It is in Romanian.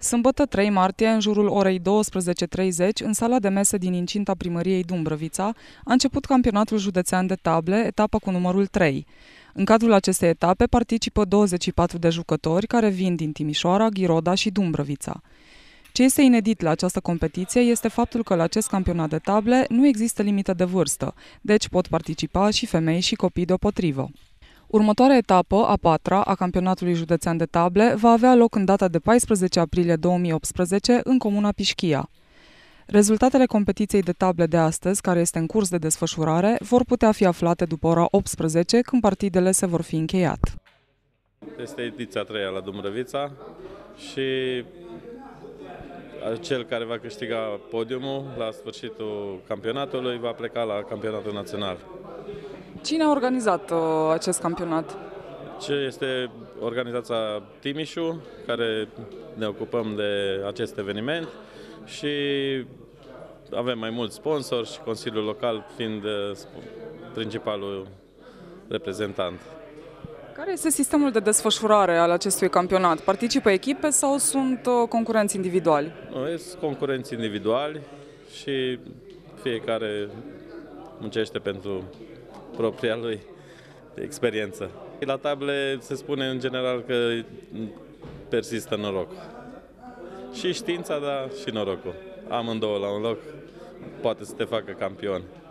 Sâmbătă 3 martie, în jurul orei 12:30, în sala de mese din incinta primăriei Dumbrăvița, a început campionatul județean de table, etapa cu numărul 3. În cadrul acestei etape participă 24 de jucători care vin din Timișoara, Ghiroda și Dumbrăvița. Ce este inedit la această competiție este faptul că la acest campionat de table nu există limită de vârstă, deci pot participa și femei și copii deopotrivă. Următoarea etapă, a patra, a campionatului județean de table, va avea loc în data de 14 aprilie 2018 în comuna Pișchia. Rezultatele competiției de table de astăzi, care este în curs de desfășurare, vor putea fi aflate după ora 18, când partidele se vor fi încheiat. Este ediția 3 la Dumbrăvița și cel care va câștiga podiumul la sfârșitul campionatului va pleca la campionatul național. Cine a organizat acest campionat? Ce este organizația Timișu, care ne ocupăm de acest eveniment și avem mai mulți sponsori și Consiliul Local fiind principalul reprezentant. Care este sistemul de desfășurare al acestui campionat? Participă echipe sau sunt concurenți individuali? Sunt concurenți individuali și fiecare muncește pentru propria lui experiență. La table se spune în general că persistă noroc. Și știința, dar și norocul. Amândouă la un loc poate să te facă campion.